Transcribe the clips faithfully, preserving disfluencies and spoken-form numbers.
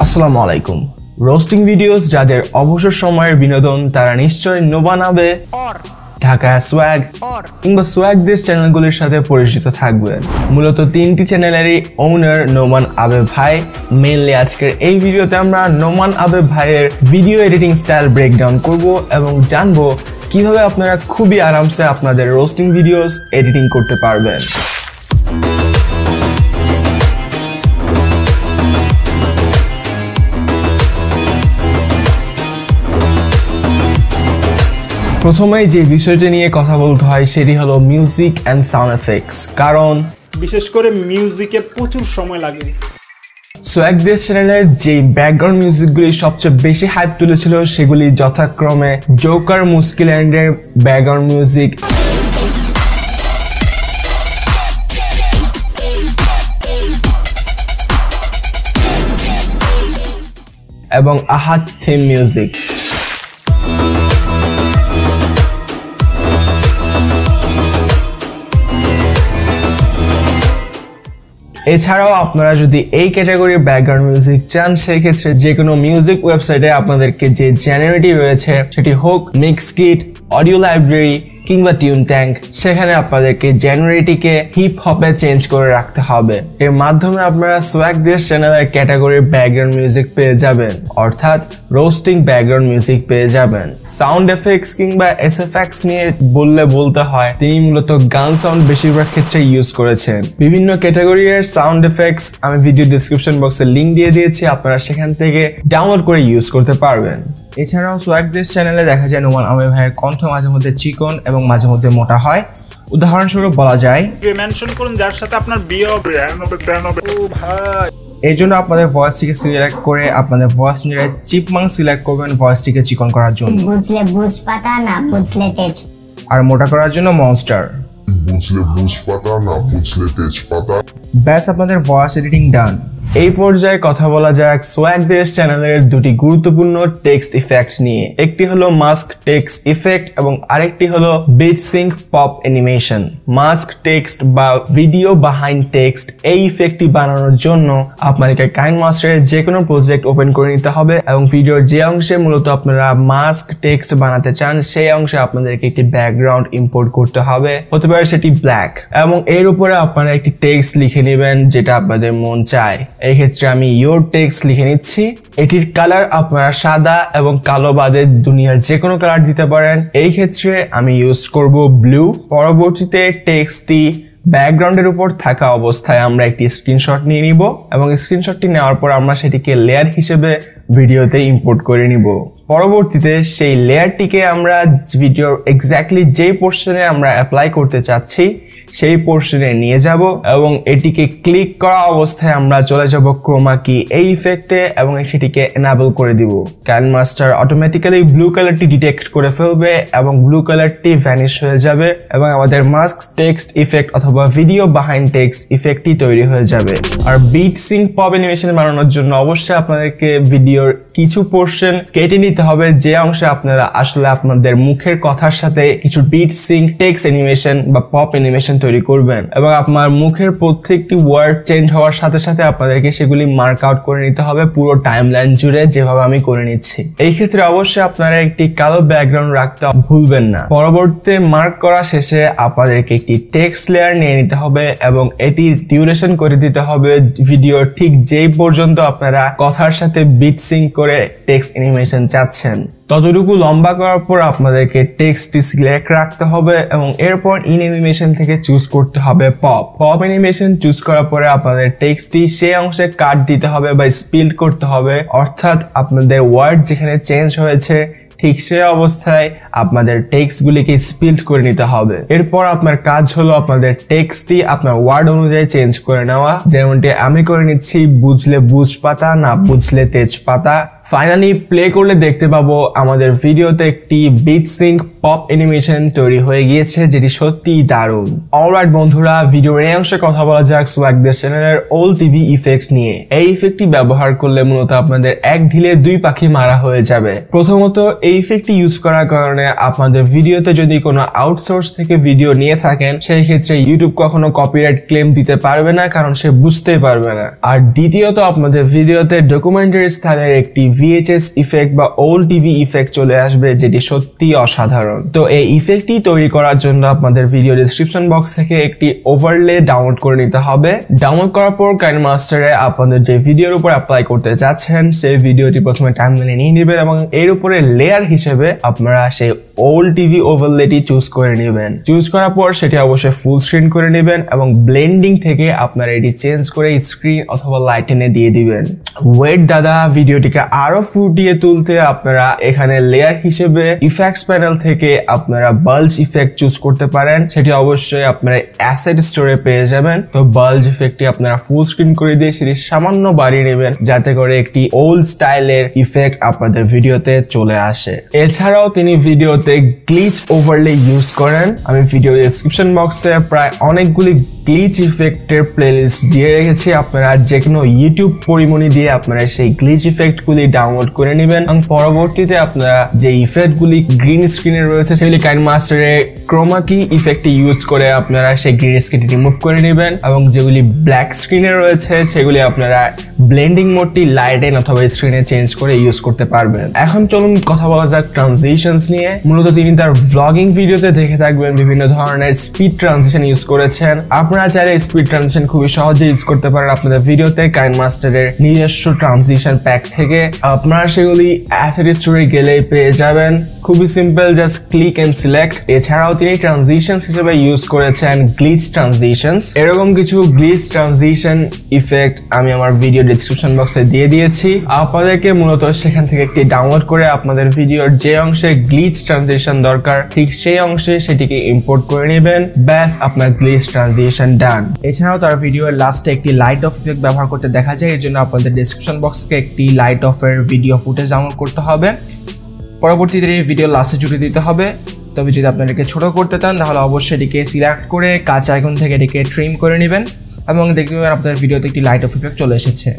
আসসালামু আলাইকুম। Roasting videos যাদের অবসর সময়ের বিনোদন তারা নিশ্চয়ই নোমান আবে, ঢাকা সোয়াগ কিংবা সোয়াগ দেশ চ্যানেলগুলির সাথে পরিচিত থাকবেন। মূলত তিনটি চ্যানেলেরই ওনার নোমান আবে ভাই। মেইনলি আজকের এই ভিডিওতে আমরা নোমান আবে ভাইয়ের ভিডিও এডিটিং স্টাইল ব্রেকডাউন করব এবং জানবো কিভাবে আপনারা খুবই আরামসে আপনাদের রোস্টিং ভিডিওস এডিটিং করতে পারবেন। প্রথমেই যে বিষয়টি নিয়ে কথা বলতে হয় সেটি হলো মিউজিক অ্যান্ড সাউন্ড এফেক্টস, কারণ বিশেষ করে মিউজিকে প্রচুর সময় লাগে। সোয়াগ দেশ চ্যানেলের যে ব্যাকগ্রাউন্ড মিউজিকগুলি সবচেয়ে বেশি হাইপ তুলেছিল সেগুলি যথাক্রমে জোকার মুস্কিল্যান্ডের ব্যাকগ্রাউন্ড মিউজিক এবং আহাদ থিম মিউজিক। এছাড়াও আপনারা যদি এই ক্যাটাগরির ব্যাকগ্রাউন্ড মিউজিক চান সেই ক্ষেত্রে যে কোনো মিউজিক ওয়েবসাইটে আপনাদেরকে যে জেনারেটর রয়েছে সেটি হোক মিক্সকিট, অডিও লাইব্রেরি কিংবা টিউন ট্যাঙ্ক, সেখানে আপনাদেরকে জেনারেটরকে হিপ হপে চেঞ্জ করে রাখতে হবে। এর মাধ্যমে আপনারা সোয়াগ দেশ চ্যানেলের ক্যাটাগরির ব্যাকগ্রাউন্ড মিউজিক পেয়ে যাবেন, অর্থাৎ রোস্টিং ব্যাকগ্রাউন্ড মিউজিক পেয়ে যাবেন। সাউন্ড এফেক্টস কিংবা এসএফএক্স নিয়ে বললে বলতে হয় তিনি মূলত গান সাউন্ড বেশিরভাগ ক্ষেত্রে ইউজ করেছেন। বিভিন্ন ক্যাটাগরির সাউন্ড এফেক্টস আমি ভিডিও ডেসক্রিপশন বক্সে লিংক দিয়ে দিয়েছি, আপনারা সেখান থেকে ডাউনলোড করে ইউজ করতে পারবেন। এছাড়াও সোয়াগ দেশ চ্যানেলে দেখা যায় নোমান আবে ভাইয়ের কণ্ঠ মাঝে মধ্যে চিকন এবং মাঝে মধ্যে মোটা হয়। উদাহরণস্বরূপ বলা যায় মেনশন করুন যার সাথে আপনার বিয়ে হবে। ও ভাই, এর জন্য আপনাদের ভয়েসটিকে সিলেক্ট করে আপনাদের ভয়েস অনুযায়ী চিপমাং সিলেক্ট করবেন ভয়েসটিকে চিকন করার জন্য, বুঝলে বুঝ পাতা না বুঝলে তেজ, আর মোটা করার জন্য মনস্টার, বুঝলে বুঝ পাতা না বুঝলে তেজ পাতা। ব্যাস, আপনাদের ভয়েস এডিটিং ডান। এই পর্যায়ে কথা বলা যাক সোয়াগ দেশ চ্যানেলের দুটি গুরুত্বপূর্ণ টেক্সট ইফেক্ট নিয়ে। একটি হলো মাস্ক টেক্সট ইফেক্ট এবং আরেকটি হলো beat sync pop animation. Mask text বা ভিডিও বিহাইন্ড টেক্সট এই ইফেক্টটি বানানোর জন্য আপনাদেরকে কাইনমাস্টারের যে কোনো প্রজেক্ট ওপেন করে নিতে হবে এবং ভিডিওর যে অংশে মূলত আপনারা মাস্ক টেক্সট বানাতে চান সেই অংশে আপনাদেরকে একটি ব্যাকগ্রাউন্ড ইম্পোর্ট করতে হবে, হতে পারে সেটি ব্ল্যাক, এবং এর উপরে আপনারা একটি টেক্সট লিখে নেবেন যেটা আপনাদের মন চায়। এই ক্ষেত্রে আমি ইয়োর টেক্সট লিখে নিচ্ছি। এটির কালার আপনারা সাদা এবং কালো বাদে দুনিয়ার যে কোনো কালার দিতে পারেন। এই ক্ষেত্রে আমি ইউজ করব ব্লু। পরবর্তীতে টেক্সটটি ব্যাকগ্রাউন্ডের উপর থাকা অবস্থায় আমরা একটি স্ক্রিনশট নিয়ে নিব এবং স্ক্রিনশটটি নেওয়ার পর আমরা সেটিকে লেয়ার হিসেবে ভিডিওতে ইম্পোর্ট করে নিব। পরবর্তীতে সেই লেয়ারটিকে আমরা ভিডিওর এক্স্যাক্টলি যেই পোর্শনে আমরা অ্যাপ্লাই করতে চাচ্ছি সেই পোর্শনে নিয়ে যাব এবং এটিকে ক্লিক করা অবস্থায় আমরা চলে যাব ক্রোমা কি এই ইফেক্টে এবং সেটিকে এনাবল করে দিব। কাইনমাস্টার অটোমেটিক্যালি ব্লু কালারটি ডিটেক্ট করে ফেলবে এবং ব্লু কালারটি ভ্যানিশ হয়ে যাবে এবং আমাদের মাস্ক টেক্সট ইফেক্ট অথবা ভিডিও বিহাইন্ড টেক্সট ইফেক্টটি তৈরি হয়ে যাবে। আর বিট সিঙ্ক পপ অ্যানিমেশন বানানোর জন্য অবশ্যই আপনাদেরকে ভিডিওর কিছু পোর্শন কেটে নিতে হবে যে অংশে আপনারা আসলে আপনাদের মুখের কথার সাথে কিছু বিট সিঙ্ক টেক্সট অ্যানিমেশন বা পপ অ্যানিমেশন তৈরি করবেন এবং আপনার মুখের প্রত্যেকটি ওয়ার্ড চেঞ্জ হওয়ার সাথে সাথে আপনাদেরকে সেগুলি মার্ক আউট করে নিতে হবে পুরো টাইমলাইন জুড়ে, যেভাবে আমি করে নিচ্ছি। এই ক্ষেত্রে অবশ্যই আপনারা একটি কালো ব্যাকগ্রাউন্ড রাখতে ভুলবেন না। পরবর্তীতে মার্ক করা শেষে আপনাদেরকে একটি টেক্সট লেয়ার নিয়ে নিতে হবে এবং এটির ডিউরেশন করে দিতে হবে ভিডিওর ঠিক যেই পর্যন্ত আপনারা কথার সাথে বিট সিঙ্ক করে টেক্সট অ্যানিমেশন চাচ্ছেন ততটুকু লম্বা করার পর আপনাদেরকে টেক্সটটি সিলেক্ট রাখতে হবে এবং এরপর ইন অ্যানিমেশন থেকে চুজ করতে হবে পপ। পপ অ্যানিমেশন চুজ করার পরে আপনাদের টেক্সটটি সেই অংশে কাট দিতে হবে বা স্পিল্ড করতে হবে, অর্থাৎ আপনাদের ওয়ার্ড যেখানে চেঞ্জ হয়েছে ঠিক সেই অবস্থায় আপনাদের টেক্সটগুলিকে স্পিল্ড করে নিতে হবে। এরপর আপনার কাজ হলো আপনাদের টেক্সটটি আপনার ওয়ার্ড অনুযায়ী চেঞ্জ করে নেওয়া, যেমনটি আমি করে নিচ্ছি বুঝলে বুঝ পাতা না বুঝলে তেজ পাতা। ফাইনালি প্লে করলে দেখতে পাবো আমাদের ভিডিওতে একটি বিট সিঙ্ক পপ অ্যানিমেশন তৈরি হয়ে গিয়েছে, যেটি সত্যি দারুণ। অলরাইট বন্ধুরা, ভিডিওর এই অংশে কথা বলা যাক সোয়াগদের চ্যানেলের ওল্ড টিভি ইফেক্টস নিয়ে। এই ইফেক্টটি ব্যবহার করলে মূলত আপনাদের এক ঢিলে দুই পাখি মারা হয়ে যাবে। প্রথমত, এই ইফেক্টটি ইউজ করার কারণে আপনাদের ভিডিওতে যদি কোনো আউটসোর্স থেকে ভিডিও নিয়ে থাকেন, সেই ক্ষেত্রে ইউটিউব কখনো কপিরাইট ক্লেম দিতে পারবে না, কারণ সে বুঝতেই পারবে না। আর দ্বিতীয়ত, আপনাদের ভিডিওতে ডকুমেন্টারি স্টাইলের একটি ভিএইচএস ইফেক্ট বা ওল্ড টিভি ইফেক্ট চলে আসবে, যেটি সত্যি অসাধারণ। তো এই ইফেক্টটি তৈরি করার জন্য আপনাদের ভিডিও ডেসক্রিপশন বক্স থেকে একটি ওভারলে ডাউনলোড করে নিতে হবে। ডাউনলোড করার পর কাইনমাস্টারে আপনাদের যে ভিডিওর উপর অ্যাপ্লাই করতে যাচ্ছেন সেই ভিডিওটি প্রথমে টাইমলাইনে নিয়ে নেবেন এবং এর উপরে লেয়ার হিসেবে আপনারা সেই ওল্ড টিভি ওভারলেটি চুজ করে নেবেন। চুজ করার পর সেটি অবশ্যই ফুল স্ক্রিন করে নেবেন এবং ব্লেন্ডিং থেকে আপনারা এটি চেঞ্জ করে স্ক্রিন অথবা লাইটেনে দিয়ে দিবেন। ওয়েট দাদা, ভিডিওটিকে আরো ফুটিয়ে তুলতে আপনারা এখানে লেয়ার হিসেবে ইফেক্টস প্যানেল থেকে আপনারা বাল্জ ইফেক্ট চুজ করতে পারেন। সেটি অবশ্যই আপনারা অ্যাসেট স্টোরে পেয়ে যাবেন। তো বাল্জ ইফেক্টটি আপনারা ফুল স্ক্রিন করে দিয়ে সেটি সামান্য বাড়িয়ে নেবেন, যাতে করে একটি ওল্ড স্টাইলের ইফেক্ট আপনাদের ভিডিওতে চলে আসে। এছাড়াও তিনি ভিডিওতে গ্লিচ ওভারলে ইউজ করেন। আমি ভিডিও ডেসক্রিপশন বক্সে প্রায় অনেকগুলি গ্লিচ ইফেক্টের প্লেলিস্ট দিয়ে রেখেছি। আপনারা যে কোনো ইউটিউব পরিমণি দিয়ে আপনারা সেই গ্লিচ ইফেক্ট গুলি ডাউনলোড করে নেবেন এবং পরবর্তীতে আপনারা যে ইফেক্ট গুলি গ্রিন স্ক্রিনে রয়েছে সেগুলি কাইনমাস্টারে ক্রোমা কি ইফেক্টটি ইউজ করে আপনারা সেই গ্রিন স্ক্রিন রিমুভ করে নেবেন এবং যেগুলি ব্ল্যাক স্ক্রিনে রয়েছে সেগুলি আপনারা ব্লেন্ডিং মোডটি লাইটেন অথবা স্ক্রিনে চেঞ্জ করে ইউজ করতে পারবেন। এখন চলুন কথা বলা যাক ট্রানজিশনস নিয়ে। মূলত তিনি তার ভ্লগিং ভিডিওতে দেখে থাকবেন বিভিন্ন ধরনের স্পিড ট্রানজিশন ইউজ করেছেন। আপনারা চাইলে স্পিড ট্রানজিশন খুবই সহজে ইউজ করতে পারেন আপনাদের ভিডিওতে কাইনমাস্টারের নিজস্ব ট্রানজিশন প্যাক থেকে। আপনারা সেগুলি অ্যাসেট স্টোরে গেলেই পেয়ে যাবেন। খুবই simple, just click and select. এছাড়াও তিনি ট্রানজিশনস হিসেবে ইউজ করেছেন গ্লিচ ট্রানজিশনস। এরকম কিছু গ্লিচ ট্রানজিশন ইফেক্ট আমি আমার ভিডিও ডেসক্রিপশন বক্সে দিয়ে দিয়েছি। আপনাদেরকে মূলত সেখান থেকে একটি ডাউনলোড করে আপনাদের ভিডিওর যে অংশে গ্লিচ ট্রানজিশন দরকার ঠিক সেই অংশে সেটিকে ইম্পোর্ট করে নেবেন। ব্যাস, আপনার গ্লিচ ট্রানজিশন ডান। এছাড়াও তার ভিডিওর লাস্টে একটি লাইট অফ ইফেক্ট ব্যবহার করতে দেখা যায়। এর জন্য আপনাদের ডেসক্রিপশন বক্স থেকে একটি লাইট অফ এর ভিডিও ফুটেজ ডাউনলোড করতে হবে। পরবর্তীতে এই ভিডিও লাস্টে জুড়ে দিতে হবে। তবে যদি আপনাদেরকে ছোট করতে চান তাহলে অবশ্যই এটিকে সিলেক্ট করে কাঁচ আইকন থেকে এটিকে ট্রিম করে নেবেন এবং দেখবেন আপনাদের ভিডিওতে একটি লাইট অফ ইফেক্ট চলে এসেছে।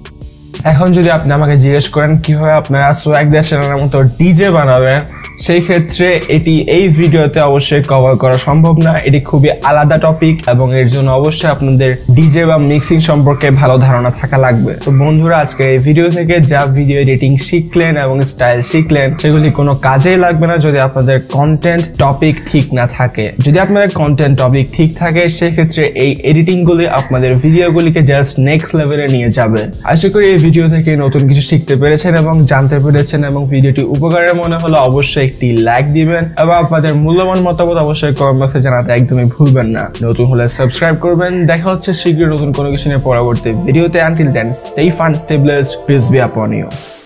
এখন যদি আপনি আমাকে জিজ্ঞেস করেন কিভাবে আপনারা সোয়াগদের চ্যানেলের মতো ডিজে বানাবেন, সেই ক্ষেত্রে এটি এই ভিডিওতে অবশ্যই কভার করা সম্ভব না। এটি খুবই আলাদা টপিক এবং এর জন্য অবশ্যই আপনাদের ডিজে বা মিক্সিং সম্পর্কে ভালো ধারণা থাকা লাগবে। তো বন্ধুরা, আজকে এই ভিডিও থেকে যা ভিডিও এডিটিং শিখলেন এবং স্টাইল শিখলেন সেগুলি কোনো কাজেই লাগবে না যদি আপনাদের কন্টেন্ট টপিক ঠিক না থাকে। যদি আপনাদের কন্টেন্ট টপিক ঠিক থাকে সেক্ষেত্রে এই এডিটিংগুলি আপনাদের ভিডিওগুলিকে জাস্ট নেক্সট লেভেলে নিয়ে যাবে। আশা করি এই ভিডিও থেকে নতুন কিছু শিখতে পেরেছেন এবং জানতে পেরেছেন এবং ভিডিওটি উপকারের মনে হলে অবশ্যই একটি লাইক দিবেন এবং আপনাদের মূল্যবান মতামত অবশ্যই কমেন্ট বক্সে জানাতে একদমই ভুলবেন না। নতুন হলে সাবস্ক্রাইব করবেন। দেখা হচ্ছে শীঘ্রই নতুন কোনো কিছু নিয়ে পরবর্তী ভিডিওতে। Until then, stay fun, stay blessed, peace be upon you.